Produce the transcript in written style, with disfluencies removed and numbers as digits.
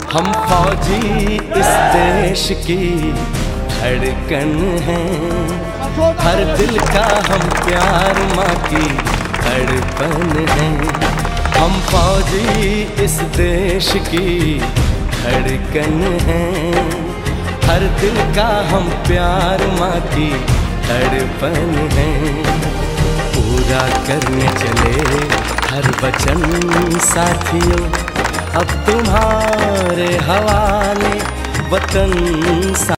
हम फौजी इस देश की धड़कन हैं, हर दिल का हम प्यार माँ की धड़कन हैं। हम फौजी इस देश की धड़कन हैं, हर दिल का हम प्यार माँ की धड़कन हैं। पूरा करने चले हर वचन साथियों, अब तुम्हारे हवाले वतन।